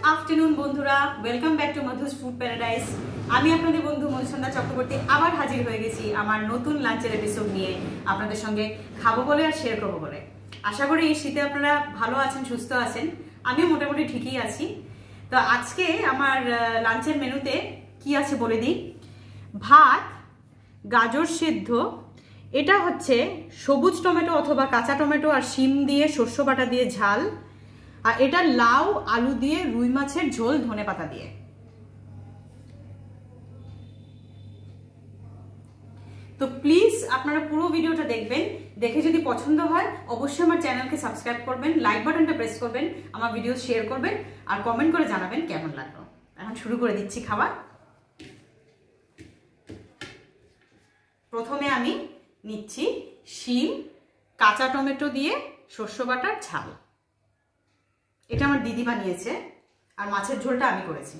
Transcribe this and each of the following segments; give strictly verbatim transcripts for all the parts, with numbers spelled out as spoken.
Afternoon बंधुरा welcome back to Madhu's food paradise. আমি আপনাদের বন্ধু মধুসন্ধ্যা চক্রবর্তী আবার হাজির হয়ে গেছি আমার নতুন লাঞ্চের এপিসোড নিয়ে আপনাদের সঙ্গে খাবো বলে আর শেয়ার করবো বলে। আশা করি এই শীতে আপনারা ভালো আছেন, সুস্থ আছেন। আমিও মোটামুটি ঠিকই আছি। তো আজকে আমার লাঞ্চের মেনুতে কি আছে বলে দিই। ভাত, গাজর সিদ্ধ, এটা হচ্ছে সবুজ টমেটো অথবা কাঁচা টমেটো আর শিম দিয়ে শস্য বাটা দিয়ে ঝাল, আর এটা লাউ আলু দিয়ে রুই মাছের ঝোল ধনেপাতা দিয়ে। তো প্লিজ আপনারা পুরো ভিডিওটা দেখবেন, দেখে যদি পছন্দ হয় অবশ্যই আমার চ্যানেলকে সাবস্ক্রাইব করবেন, লাইক বাটনটা প্রেস করবেন, আমার ভিডিও শেয়ার করবেন আর কমেন্ট করে জানাবেন কেমন লাগলো। এখন শুরু করে দিচ্ছি খাওয়া। প্রথমে আমি নিচ্ছি শিম কাঁচা টমেটো দিয়ে শস্য বাটার ঝাল। এটা আমার দিদি বানিয়েছে আর মাছের ঝোলটা আমি করেছি।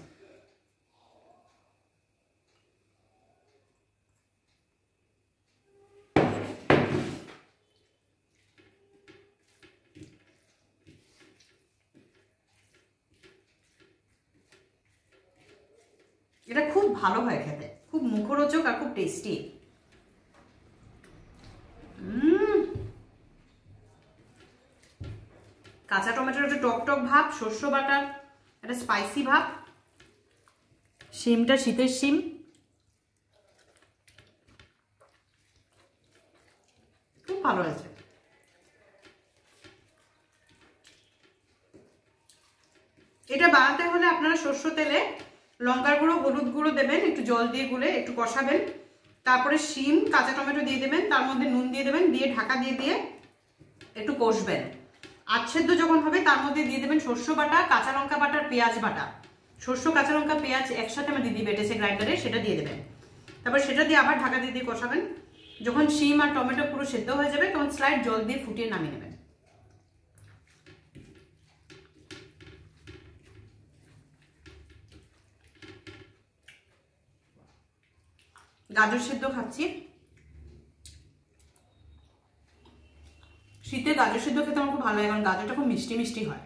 এটা খুব ভালো হয় খেতে, খুব মুখরোচক আর খুব টেস্টি। কাঁচা টমেটোর একটা টক টক ভাব, শস্য বাটার একটা স্পাইসি ভাব, শিমটা শীতের শিম, খুব ভালো হয়েছে। এটা বানাতে হলে আপনারা সর্ষে তেলে লঙ্কার গুঁড়ো হলুদ গুঁড়ো দেবেন, একটু জল দিয়ে গুলে একটু কষাবেন, তারপরে শিম কাঁচা টমেটো দিয়ে দেবেন, তার মধ্যে নুন দিয়ে দেবেন, দিয়ে ঢাকা দিয়ে দিয়ে একটু কষবেন। আচ্ছেদ্য যখন হবে তার মধ্যে দিয়ে দেবেন শস্য বাটা, কাঁচা লঙ্কা বাটা, পেঁয়াজ বাটা। শস্য কাঁচা লঙ্কা পেঁয়াজ একসাথে আমার দিদি বেটেছে গ্রাইন্ডারে, সেটা দিয়ে দেবেন। তারপর সেটা দিয়ে আবার ঢাকা দিয়ে দিয়ে কষাবেন। যখন শিম আর টমেটো পুরো সেদ্ধ হয়ে যাবে তখন স্লাইড জল দিয়ে ফুটিয়ে নামিয়ে নেবেন। গাজর সিদ্ধ খাচ্ছি। শীতে গাজর সিদ্ধ খেতে আমার খুব ভালো লাগে, কারণ গাজরটা খুব মিষ্টি মিষ্টি হয়।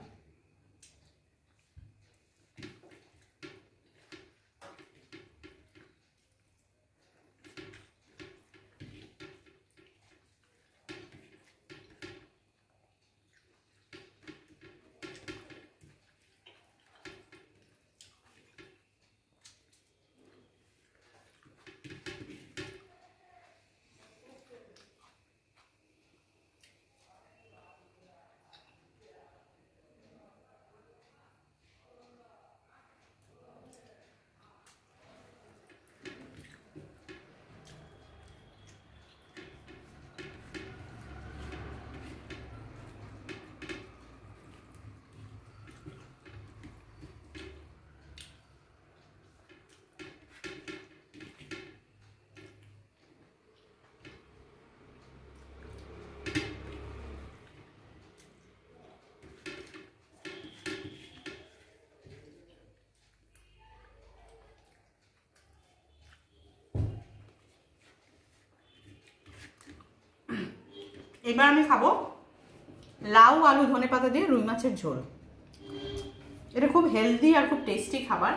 এবার আমি খাবো লাউ আলু ধনেপাতা দিয়ে রুই মাছের ঝোল। এটা খুব হেলদি আর খুব টেস্টি খাবার।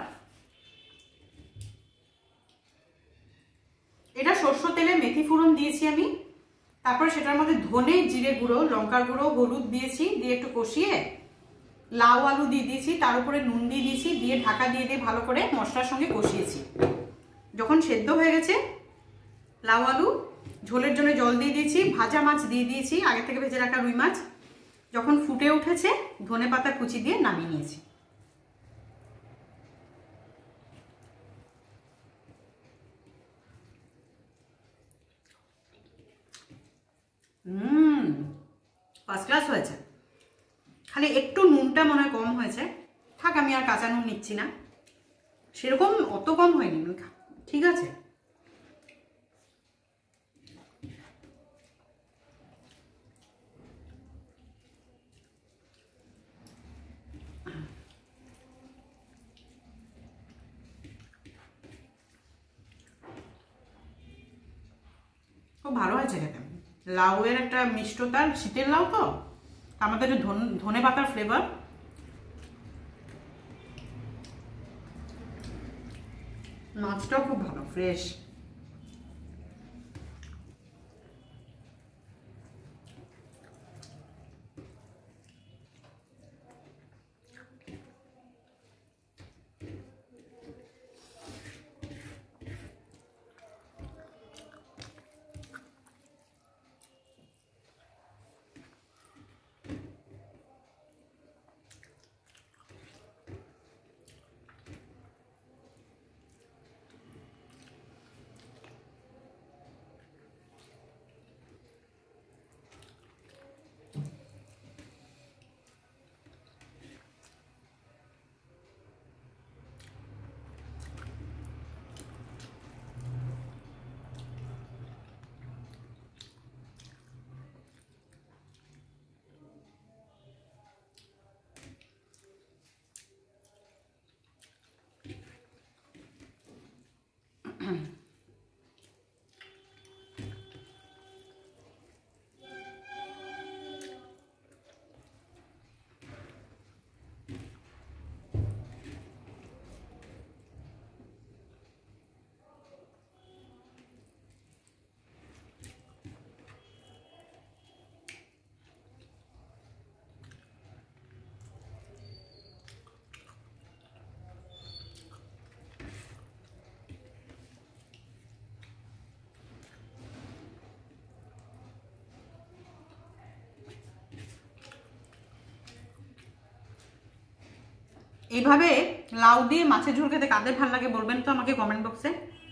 এটা সর্ষ তেলে মেথি ফোড়ন দিয়েছি আমি, তারপরে সেটার মধ্যে ধনে জিরে গুঁড়ো লঙ্কার গুঁড়ো হলুদ দিয়েছি, দিয়ে একটু কষিয়ে লাউ আলু দিয়ে দিয়েছি, তার উপরে নুন দিয়ে দিয়েছি, দিয়ে ঢাকা দিয়ে দিয়ে ভালো করে মশলার সঙ্গে কষিয়েছি। যখন সেদ্ধ হয়ে গেছে লাউ আলু, ঝোলের জন্য জল দিয়ে দিয়েছি, ভাজা মাছ দিয়ে দিয়েছি, আগে থেকে ভেজে রাখা রুই মাছ। যখন ফুটে উঠেছে ধনেপাতা কুচি দিয়ে নামিয়ে নিয়েছি। হুম ফার্স্ট ক্লাস হয়েছে, খালি একটু নুনটা মনে হয় কম হয়েছে। থাক, আমি আর কাঁচা নুন নিচ্ছি না, সেরকম অত কম হয়নি, ঠিক আছে। খুব ভালো হয়েছে খেতে। লাউয়ের একটা মিষ্টতা, শীতের লাউ তো, আমাদের ধনে পাতার ফ্লেভার। মাছটাও খুব ভালো, ফ্রেশ। এইভাবে লাউ দিয়ে মাছের ঝোল খেতে কাদের ভালো লাগে বলবেন তো আমাকে কমেন্ট বক্সে।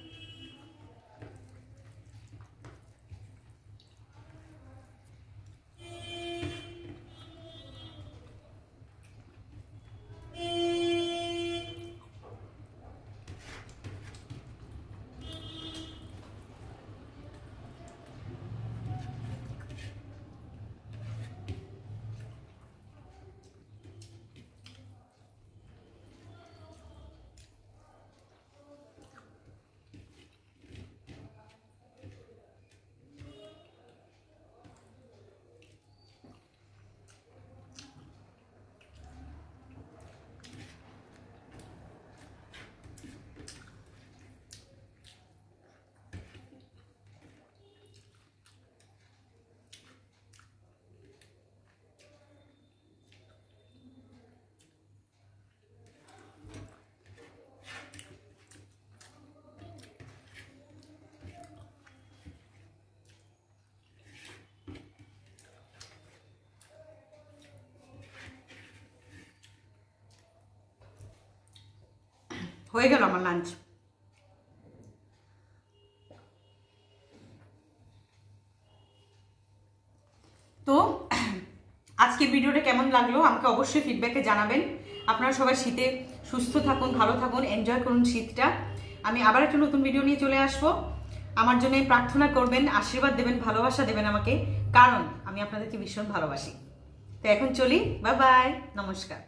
হয়ে গেল আমার লাঞ্চ। তো আজকের ভিডিওটা কেমন লাগলো আমাকে অবশ্যই ফিডব্যাকে জানাবেন। আপনারা সবাই শীতে সুস্থ থাকুন, ভালো থাকুন, এনজয় করুন শীতটা। আমি আবার একটা নতুন ভিডিও নিয়ে চলে আসবো। আমার জন্য প্রার্থনা করবেন, আশীর্বাদ দেবেন, ভালোবাসা দেবেন আমাকে, কারণ আমি আপনাদেরকে ভীষণ ভালোবাসি। তো এখন চলি, বাই বাই, নমস্কার।